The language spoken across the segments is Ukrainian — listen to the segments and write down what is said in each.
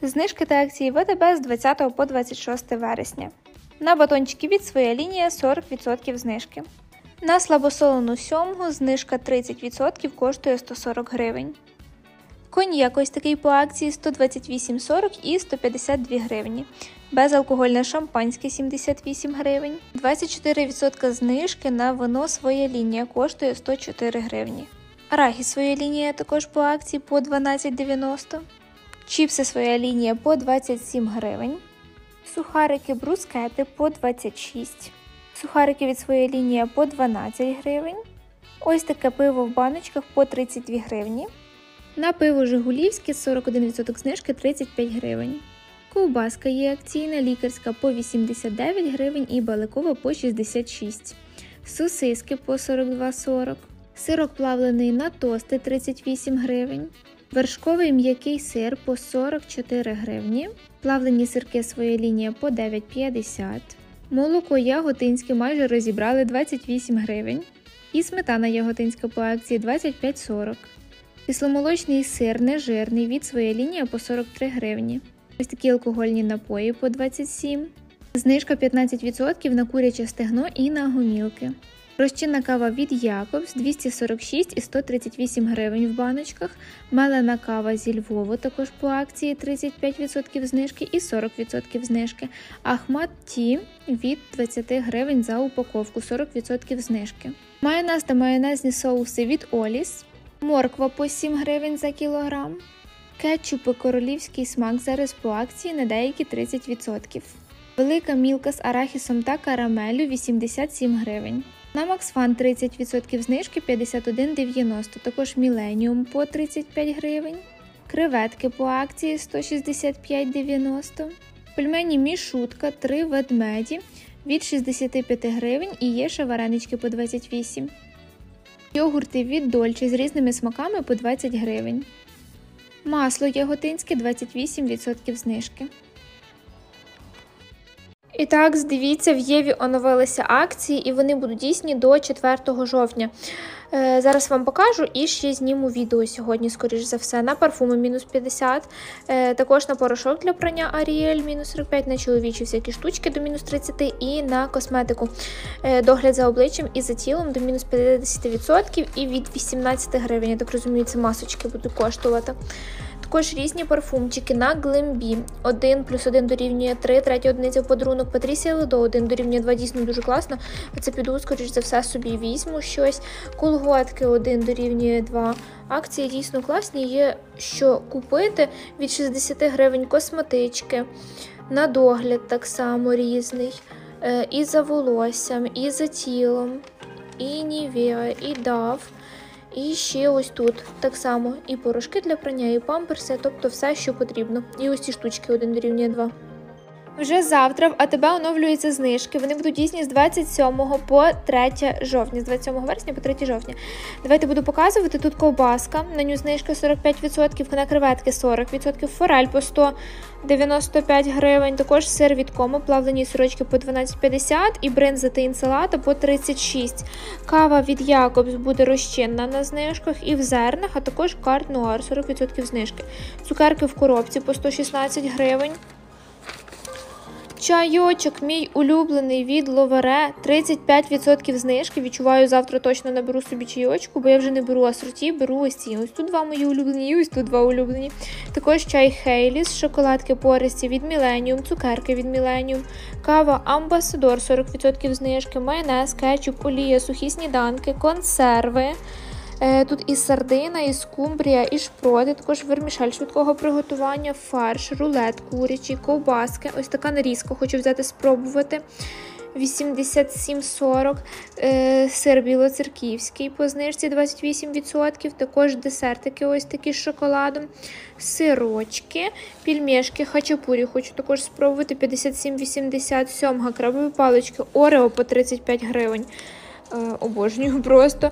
Знижки та акції ВТБ з 20 по 26 вересня. На батончики від «Своя лінія» 40% знижки. На слабосолену сьомгу знижка 30% коштує 140 гривень. Коньяк ось такий по акції 128,40 і 152 гривні. Безалкогольне шампанське 78 гривень. 24% знижки на вино «Своя лінія» коштує 104 гривні. Арахіс «Своя лінія» також по акції по 12,90. Чіпси «Своя лінія» по 27 гривень. Сухарики брускети по 26. Сухарики від «Своя лінія» по 12 гривень. Ось таке пиво в баночках по 32 гривні. На пиво «Жигулівське» 41% знижки 35 гривень. Ковбаска є акційна, лікарська по 89 гривень і баликова по 66. Сосиски по 42,40. Сирок плавлений на тости 38 гривень. Вершковий м'який сир по 44 гривні. Плавлені сирки «Своя лінія» по 9,50. Молоко яготинське майже розібрали 28 гривень. І сметана яготинська по акції 25,40. Кисломолочний сир нежирний від «Своя лінія» по 43 гривні. Ось такі алкогольні напої по 27. Знижка 15% на куряче стегно і на гомілки. Розчинна кава від Якобс 246 і 138 гривень в баночках. Мелена кава зі Львову також по акції 35% знижки і 40% знижки. Ахмад Ті від 20 гривень за упаковку, 40% знижки. Майонез та майонезні соуси від Оліс. Морква по 7 гривень за кілограм. Кетчупи королівський смак зараз по акції на деякі 30%. Велика мілка з арахісом та карамеллю 87 гривень. На Максфан 30% знижки 51,90, також Міленіум по 35 гривень. Креветки по акції 165,90. Пельмені Мішутка 3 ведмеді від 65 гривень і є ще варенички по 28. Йогурти від Дольче з різними смаками по 20 гривень. Масло яготинське 28% знижки. І так, дивіться, в Єві оновилися акції і вони будуть дійсні до 4 жовтня. Зараз вам покажу і ще зніму відео сьогодні, скоріш за все. На парфуми мінус 50, також на порошок для прання Аріель мінус 45, на чоловічі всякі штучки до мінус 30 і на косметику догляд за обличчям і за тілом до мінус 50% і від 18 гривень. Я так розумію, це масочки будуть коштувати. Також різні парфумчики на Глембі. 1+1 дорівнює 3, третя одиниця в подарунок. Патрісія Ледо 1 дорівнює 2, дійсно дуже класно. Оце піду, скоріш за все, собі візьму щось. Колготки 1 дорівнює 2. Акції дійсно класні, є що купити. Від 60 гривень косметички. На догляд так само різний. І за волоссям, і за тілом, і Нівеа, і Дав. І ще ось тут так само і порошки для прання, і памперси, тобто все, що потрібно. І ось ці штучки 1 дорівнює 2. Вже завтра в АТБ оновлюються знижки. Вони будуть дійсні з 27 по 3 жовтня. З 27 вересня по 3 жовтня. Давайте буду показувати. Тут ковбаска, на нього знижка 45%, на креветки 40%, форель по 195 гривень, також сир від Комо, плавлені сирочки по 12,50 і бринза та інсалата по 36. Кава від Якобс буде розчинна на знижках і в зернах, а також Карт Нуар 40% знижки. Цукерки в коробці по 116 гривень. Чайочок мій улюблений від Ловере, 35% знижки. Відчуваю, завтра точно наберу собі чайочку, бо я вже не беру асорті, беру ось ці. Ось тут 2 мої улюблені і ось тут 2 улюблені. Також чай Хейліс, шоколадки пористі від Міленіум, цукерки від Міленіум, кава Амбасадор, 40% знижки, майонез, кетчуп, олія, сухі сніданки, консерви. Тут і сардина, і скумбрія, і шпроти, також вермішель швидкого приготування, фарш, рулет курячий, ковбаски. Ось така нарізка, хочу взяти спробувати. 87,40. Сир білоцерківський по знижці 28%. Також десертики ось такі з шоколадом. Сирочки, пельмешки, хачапурі хочу також спробувати. 57,80. Сьомга, крабові палички, Орео по 35 гривень. Обожнюю просто.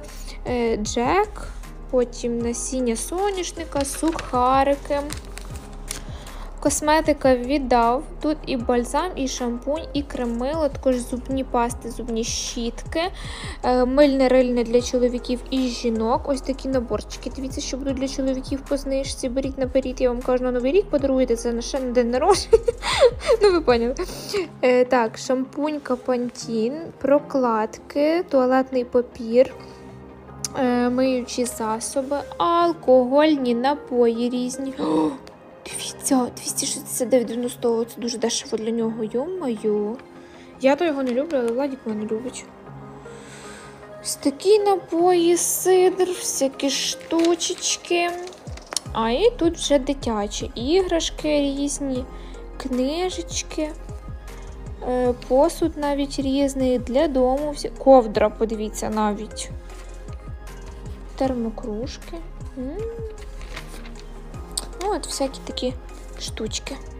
Джек, потім насіння соняшника, сухарики, Косметика віддав. Тут і бальзам, і шампунь, і кремило, також зубні пасти, зубні щітки, мильне рильне для чоловіків і жінок. Ось такі наборчики. Дивіться, що будуть для чоловіків по знижці. Беріть наперед, я вам кажу, на Новий рік подаруєте, це на ще на день народження. Ну, ви поняли. Так, шампунька Pantene, прокладки, туалетний папір, миючі засоби, алкогольні напої різні. О, дивіться, 269,90, це дуже дешево для нього, йо-моє. Я то його не люблю, але Владик мене любить. Ось такі напої, сидр, всякі штучечки. А і тут вже дитячі іграшки різні, книжечки, посуд навіть різний, для дому, ковдра, подивіться, навіть. Термокружки. От всякі такі штучки.